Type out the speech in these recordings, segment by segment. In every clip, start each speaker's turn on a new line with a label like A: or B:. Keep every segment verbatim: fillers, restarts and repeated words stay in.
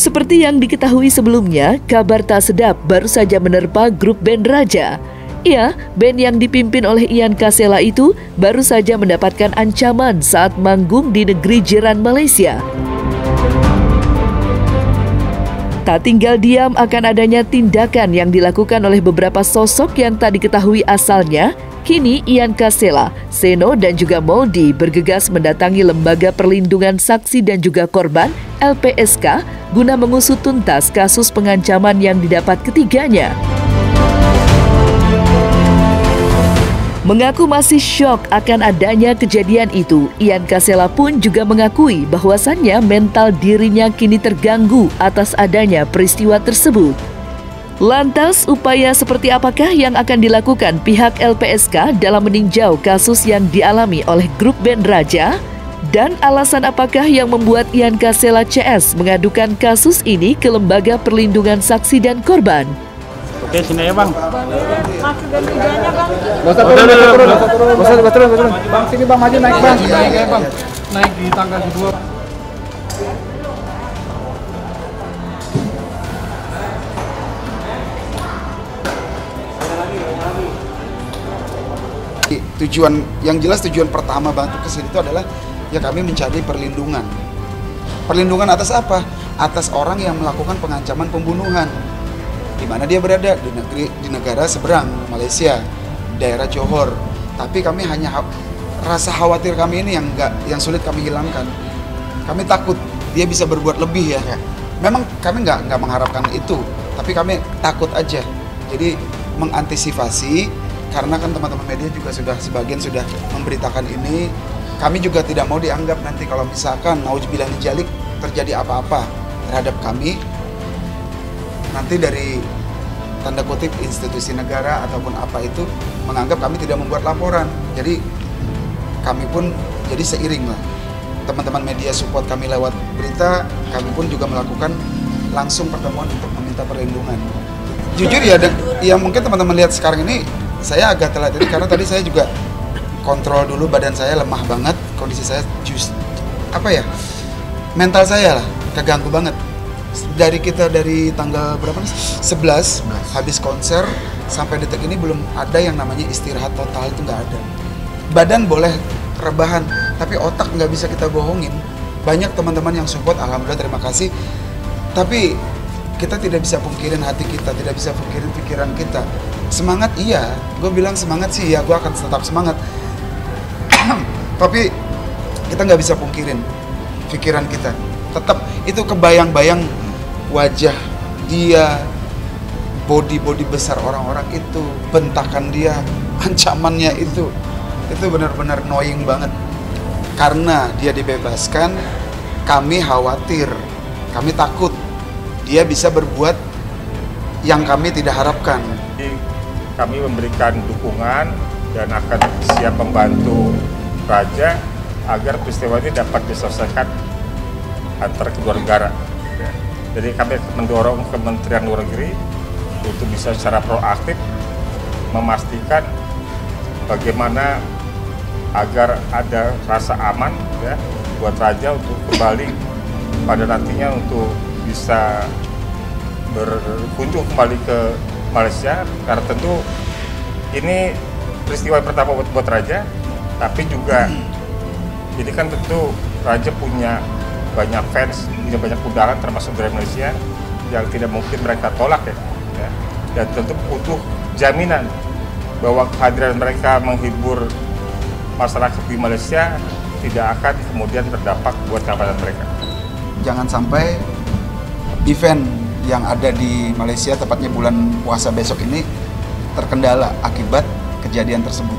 A: Seperti yang diketahui sebelumnya, kabar tak sedap baru saja menerpa grup band Raja. Ya, band yang dipimpin oleh Ian Kasela itu baru saja mendapatkan ancaman saat manggung di negeri jiran Malaysia. Tak tinggal diam akan adanya tindakan yang dilakukan oleh beberapa sosok yang tak diketahui asalnya. Kini Ian Kasela, Seno dan juga Moldy bergegas mendatangi Lembaga Perlindungan Saksi dan juga Korban L P S K guna mengusut tuntas kasus pengancaman yang didapat ketiganya. Mengaku masih syok akan adanya kejadian itu, Ian Kasela pun juga mengakui bahwasannya mental dirinya kini terganggu atas adanya peristiwa tersebut. Lantas, upaya seperti apakah yang akan dilakukan pihak L P S K dalam meninjau kasus yang dialami oleh grup band Raja? Dan alasan apakah yang membuat Ian Kasela C S mengadukan kasus ini ke Lembaga Perlindungan Saksi dan Korban?
B: Oke, sini ya Bang.
C: Maksud dan tujuannya Bang?
B: Gak usah turun, gak usah turun, gak usah turun, gak usah turun, turun. Bang, sini Bang, maju naik Bang. Naik ya Bang, naik di tangga kedua.
D: Tujuan yang jelas tujuan pertama bantu ke sini itu adalah ya kami mencari perlindungan. Perlindungan atas apa? Atas orang yang melakukan pengancaman pembunuhan. Di mana dia berada di negeri di negara seberang Malaysia, daerah Johor. Tapi kami hanya rasa khawatir kami ini yang enggak yang sulit kami hilangkan. Kami takut dia bisa berbuat lebih ya. Memang kami nggak nggak mengharapkan itu, tapi kami takut aja. Jadi mengantisipasi. Karena kan teman-teman media juga sudah sebagian sudah memberitakan ini, kami juga tidak mau dianggap nanti kalau misalkan nauzubillah min dzalik terjadi apa-apa terhadap kami, nanti dari tanda kutip institusi negara ataupun apa itu menganggap kami tidak membuat laporan. Jadi kami pun jadi seiring lah. Teman-teman media support kami lewat berita, kami pun juga melakukan langsung pertemuan untuk meminta perlindungan. Jujur ya, yang mungkin teman-teman lihat sekarang ini, saya agak telat ini karena tadi saya juga kontrol dulu, badan saya lemah banget, kondisi saya just apa ya, mental saya lah keganggu banget. Dari kita dari tanggal berapa nih? sebelas habis konser sampai detik ini belum ada yang namanya istirahat total, itu nggak ada. Badan boleh rebahan, tapi otak nggak bisa kita bohongin. Banyak teman-teman yang support, alhamdulillah terima kasih. Tapi kita tidak bisa pungkirin hati kita, tidak bisa pungkirin pikiran kita. Semangat iya, gue bilang semangat sih ya, gue akan tetap semangat. Tapi kita nggak bisa pungkirin pikiran kita. Tetap itu kebayang-bayang wajah dia, body-body besar orang-orang itu, bentakan dia, ancamannya itu, itu benar-benar annoying banget. Karena dia dibebaskan, kami khawatir, kami takut dia bisa berbuat yang kami tidak harapkan.
E: Kami memberikan dukungan dan akan siap membantu Raja agar peristiwa ini dapat diselesaikan antar kedua negara. Jadi kami mendorong Kementerian Luar Negeri untuk bisa secara proaktif memastikan bagaimana agar ada rasa aman ya buat Raja untuk kembali pada nantinya untuk bisa berkunjung kembali ke Malaysia, karena tentu ini peristiwa pertama buat, buat Raja, tapi juga ini kan tentu Raja punya banyak fans, punya banyak undangan termasuk dari Malaysia yang tidak mungkin mereka tolak ya, ya. Dan tentu butuh jaminan bahwa kehadiran mereka menghibur masyarakat di Malaysia tidak akan kemudian berdampak buat keamanan mereka.
D: Jangan sampai event yang ada di Malaysia, tepatnya bulan puasa besok ini, terkendala akibat kejadian tersebut.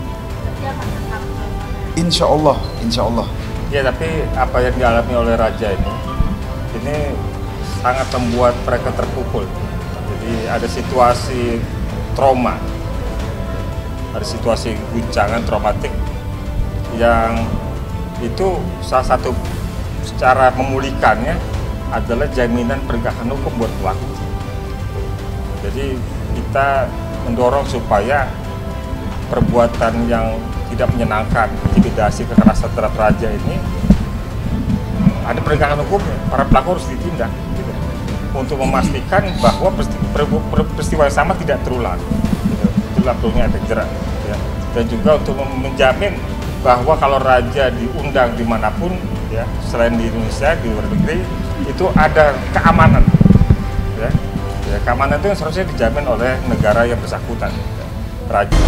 D: Insya Allah, insya Allah.
E: Ya, tapi apa yang dialami oleh Raja ini, ini sangat membuat mereka terpukul. Jadi ada situasi trauma, ada situasi guncangan traumatik yang itu salah satu cara memulihkannya adalah jaminan penegakan hukum buat pelaku. Jadi kita mendorong supaya perbuatan yang tidak menyenangkan, intimidasi, kekerasan terhadap Raja ini ada penegakan hukumnya, para pelaku harus ditindak. Gitu. untuk memastikan bahwa peristiwa yang sama tidak terulang. Gitu. Itulah perlunya efek jerak. Ya. Dan juga untuk menjamin bahwa kalau raja diundang dimanapun, ya, selain di Indonesia, di luar negeri, itu ada keamanan. Ya. Ya, keamanan itu yang seharusnya dijamin oleh negara yang bersangkutan. Ya. Raja.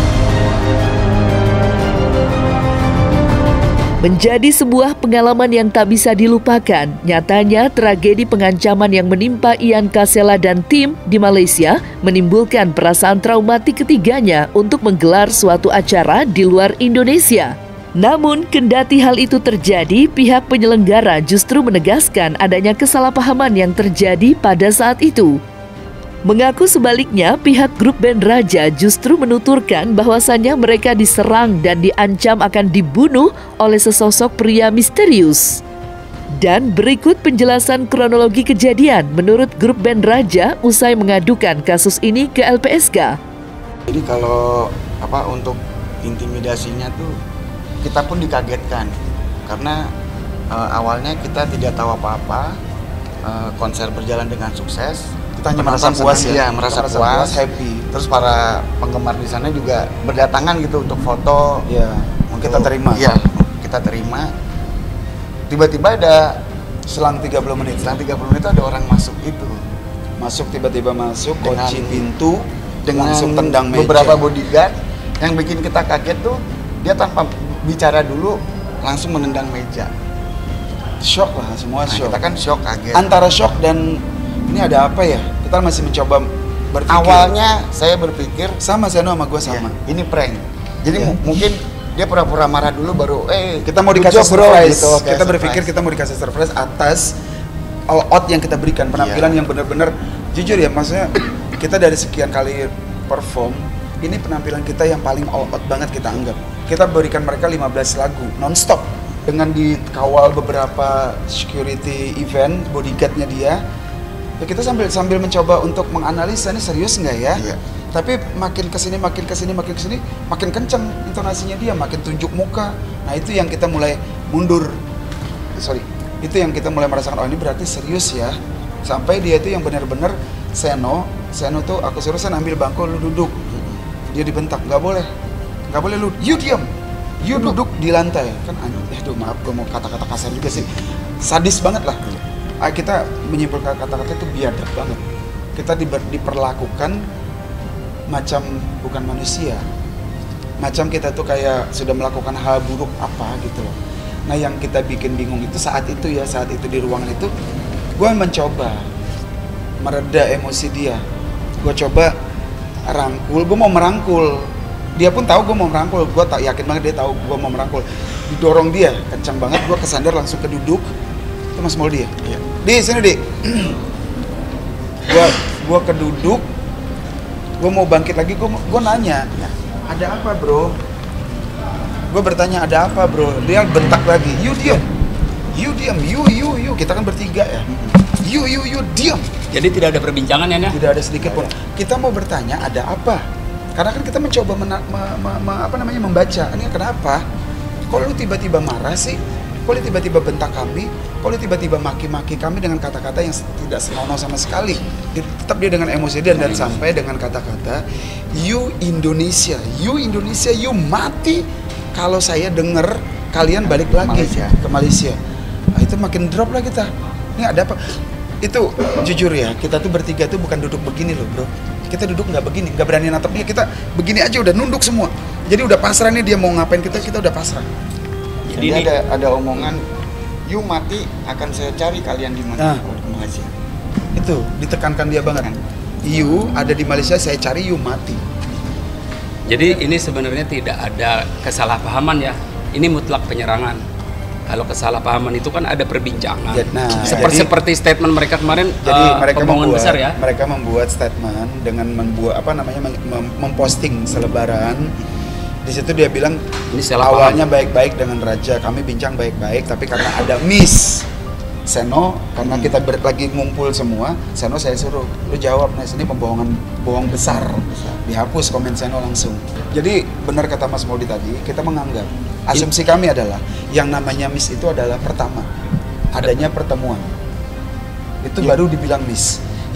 A: Menjadi sebuah pengalaman yang tak bisa dilupakan, nyatanya tragedi pengancaman yang menimpa Ian Kasela dan tim di Malaysia menimbulkan perasaan traumatik ketiganya untuk menggelar suatu acara di luar Indonesia. Namun, kendati hal itu terjadi, pihak penyelenggara justru menegaskan adanya kesalahpahaman yang terjadi pada saat itu. Mengaku sebaliknya, pihak grup band Raja justru menuturkan bahwasannya mereka diserang dan diancam akan dibunuh oleh sesosok pria misterius. Dan berikut penjelasan kronologi kejadian menurut grup band Raja usai mengadukan kasus ini ke L P S K.
F: Jadi kalau apa untuk intimidasinya tuh kita pun dikagetkan karena uh, awalnya kita tidak tahu apa-apa, uh, konser berjalan dengan sukses.
D: Kita hanya merasa puas ya,
F: ya merasa,
D: merasa
F: puas,
D: puas, happy.
F: Terus para penggemar di sana juga berdatangan gitu untuk foto.
D: Ya,
F: untuk,
D: kita terima.
F: Iya, kita terima. Tiba-tiba ada
D: selang tiga puluh menit.
F: Selang tiga puluh menit ada orang masuk itu.
D: Masuk tiba-tiba masuk,
F: Dengan-
D: kunci pintu,
F: Dengan
D: langsung tendang meja.
F: beberapa bodyguard yang bikin kita kaget tuh dia tanpa bicara dulu langsung menendang meja.
D: Shock lah, semua
F: Nah,
D: shock.
F: kita kan shock kaget.
D: Antara shock dan ini ada apa ya? Kita masih mencoba berpikir.
F: Awalnya saya berpikir
D: sama Seno sama gue sama.
F: ya, ini prank. Jadi
D: Ya.
F: mu- mungkin dia pura-pura marah dulu baru eh
D: Kita mau
F: good
D: dikasih
F: job, bro,
D: surprise.
F: gitu, kayak
D: kita berpikir
F: surprise.
D: kita mau dikasih surprise atas all out yang kita berikan, penampilan
F: Iya.
D: yang benar-benar jujur ya, maksudnya kita dari sekian kali perform, ini penampilan kita yang paling all out banget kita anggap. Kita berikan mereka lima belas lagu non-stop dengan dikawal beberapa security event, bodyguardnya dia. Ya kita sambil sambil mencoba untuk menganalisa ini serius nggak ya?
F: Iya.
D: Tapi makin kesini, makin kesini, makin kesini, makin kenceng intonasinya dia, makin tunjuk muka. Nah itu yang kita mulai mundur. Sorry, itu yang kita mulai merasakan, oh ini berarti serius ya. Sampai dia itu yang benar-benar Seno, Seno tuh aku suruh Sen ambil bangku, lu duduk. Dia dibentak, nggak boleh, nggak boleh lu, you diam, you duduk di lantai. Kan, aduh maaf, gue mau kata-kata kasar juga sih, sadis banget lah. Ah, kita menyimpulkan kata-kata itu biadab banget. Kita diber, diperlakukan macam bukan manusia, macam kita tuh kayak sudah melakukan hal buruk apa gitu loh. Nah yang kita bikin bingung itu saat itu ya, saat itu di ruangan itu gue mencoba mereda emosi dia. Gue coba rangkul, gue mau merangkul. Dia pun tahu gue mau merangkul, gue tak yakin banget dia tahu gue mau merangkul. Didorong dia kencang banget, gue kesandar langsung ke duduk. Itu Mas Mauldi ya?
F: Iya.
D: Di sini di. Gua gua keduduk. Gua mau bangkit lagi, gua gua nanya, "Ada apa, Bro?" Gua bertanya, "Ada apa, Bro?" Dia bentak lagi, "You diam. You diam, you you you." Kita kan bertiga ya. You you you diam.
G: Jadi tidak ada perbincangan ya, Nya?
D: Tidak ada sedikit pun. Kita mau bertanya, "Ada apa?" Karena kan kita mencoba mena- me- me- me- apa namanya membaca. Ini kenapa? Kok lu tiba-tiba marah sih? Kok lu tiba-tiba bentak kami? Kok lu tiba-tiba maki-maki kami dengan kata-kata yang tidak senonoh sama sekali? Tetap dia dengan emosi dia dan sampai dengan kata-kata, "You Indonesia, you Indonesia, you mati kalau saya dengar kalian balik lagi
F: Malaysia.
D: ke Malaysia." Nah, itu makin drop lah kita. Ini ada apa? Itu jujur ya, kita tuh bertiga tuh bukan duduk begini loh, Bro. Kita duduk nggak begini, nggak berani natap dia. Kita begini aja udah nunduk semua. Jadi udah pasrah nih dia mau ngapain kita, kita udah pasrah.
F: Jadi
G: ini-
F: ada ada omongan, "You mati akan saya cari kalian di mana?"
D: Nah.
F: Oh, di Malaysia.
D: Itu ditekankan dia banget. You ada di Malaysia, saya cari you mati.
G: Jadi ini sebenarnya tidak ada kesalahpahaman ya. Ini mutlak penyerangan. Kalau kesalahpahaman itu kan ada perbincangan.
D: Ya, nah,
G: seperti,
D: jadi-
G: seperti statement mereka kemarin,
D: Jadi
G: eh,
D: mereka
G: pembohongan
D: membuat
G: besar ya.
D: mereka membuat statement dengan membuat apa namanya mem- mem- memposting selebaran. Di situ dia bilang
G: Ini salah
D: awalnya baik-baik dengan Raja, kami bincang baik-baik, tapi karena ada miss Seno, karena
G: Hmm.
D: kita ber- lagi ngumpul semua, Seno saya suruh, lu jawab, nah ini pembohongan bohong besar. Dihapus komen Seno langsung. Jadi benar kata Mas Mauldi tadi, kita menganggap asumsi kami adalah yang namanya miss itu adalah pertama adanya pertemuan. Itu
F: Ya.
D: baru dibilang miss.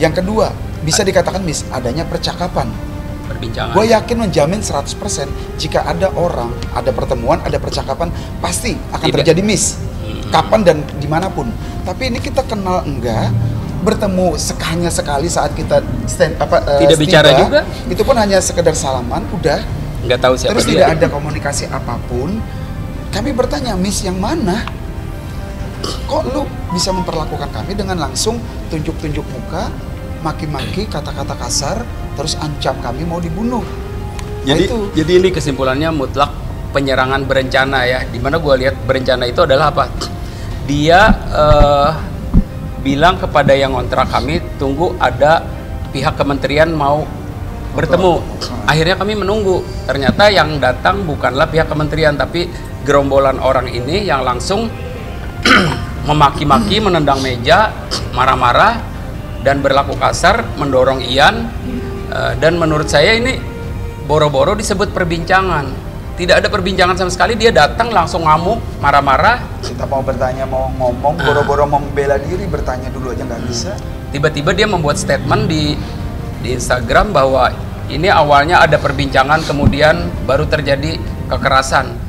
D: Yang kedua, bisa dikatakan Miss, adanya percakapan.
G: Perbincangan.
D: Gue yakin menjamin seratus persen jika ada orang, ada pertemuan, ada percakapan, pasti akan
G: Tidak.
D: terjadi Miss. Kapan dan dimanapun. Tapi ini kita kenal enggak, bertemu sek- hanya sekali saat kita stand apa eh,
G: Tidak
D: setiba,
G: bicara juga.
D: Itu pun hanya sekedar salaman, udah.
G: Nggak tahu siapa
D: Terus
G: dia.
D: tidak ada komunikasi apapun. Kami bertanya, Miss yang mana? Kok lu bisa memperlakukan kami dengan langsung tunjuk-tunjuk muka, maki-maki, kata-kata kasar, terus ancam kami mau dibunuh. Nah,
G: Jadi
D: itu.
G: jadi ini kesimpulannya mutlak penyerangan berencana ya. Dimana gue lihat berencana itu adalah apa? Dia eh, bilang kepada yang ngontrak kami, tunggu ada pihak kementerian mau bertemu. Akhirnya kami menunggu. Ternyata yang datang bukanlah pihak kementerian, tapi gerombolan orang ini yang langsung memaki-maki, menendang meja, marah-marah, dan berlaku kasar, mendorong Ian. Eh, dan menurut saya ini boro-boro disebut perbincangan. Tidak ada perbincangan sama sekali, dia datang langsung ngamuk, marah-marah.
D: Kita mau bertanya, mau ngomong,
G: Ah.
D: boro-boro mau membela diri, bertanya dulu aja nggak bisa.
G: Tiba-tiba dia membuat statement di di Instagram bahwa ini awalnya ada perbincangan, kemudian baru terjadi kekerasan.